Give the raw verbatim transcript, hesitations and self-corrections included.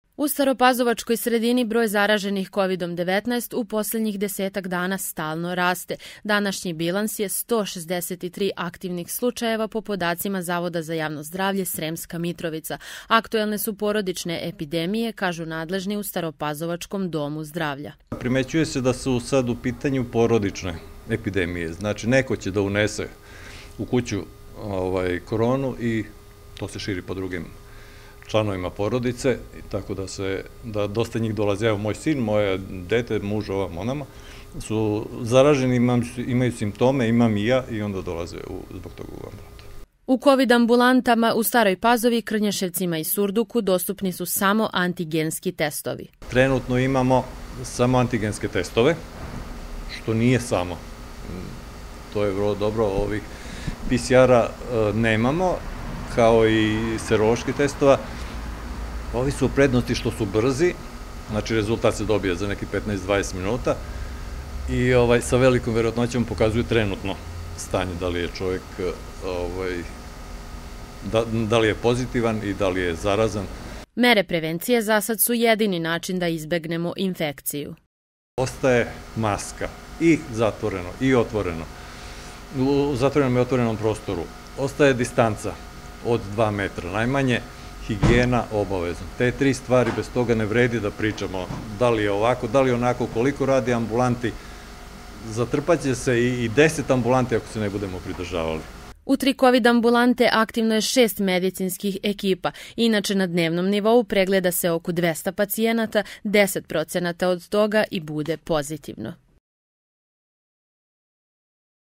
U Staropazovačkoj sredini broj zaraženih kovidom devetnaest u posljednjih desetak dana stalno raste. Današnji bilans je sto šezdeset tri aktivnih slučajeva po podacima Zavoda za javno zdravlje Sremska Mitrovica. Aktuelne su porodične epidemije, kažu nadležni u Staropazovačkom domu zdravlja. Primećuje se da su sad u pitanju porodične epidemije. Znači, neko će da unese u kuću ovaj, koronu i to se širi po drugim članovima porodice, tako da se, da dosta njih dolaze. Evo, moj sin, moje dete, muž, ova monama, su zaraženi, imaju simptome, imam i ja i onda dolaze u, zbog toga u ambulantu. U COVID ambulantama u Staroj Pazovi, Krnjaševcima i Surduku dostupni su samo antigenski testovi. Trenutno imamo samo antigenske testove, što nije samo. To je vrlo dobro, ovih P C R-a nemamo, kao i seroloških testova. Ovi su u prednosti što su brzi, znači rezultat se dobija za neki petnaest do dvadeset minuta i ovaj, sa velikom verovatnoćom pokazuju trenutno stanje, da li je čovjek, ovaj, da, da li je pozitivan i da li je zarazan. Mere prevencije za sad su jedini način da izbegnemo infekciju. Ostaje maska i zatvoreno i otvoreno. U zatvorenom i otvorenom prostoru ostaje distanca od dva metra, najmanje higijena obavezno. Te tri stvari, bez toga ne vredi da pričamo da li je ovako, da li je onako, koliko radi ambulanti, zatrpaće se i deset ambulanti ako se ne budemo pridržavali. U tri COVID ambulante aktivno je šest medicinskih ekipa. Inače, na dnevnom nivou pregleda se oko dvesta pacijenata, deset procenata od toga i bude pozitivno.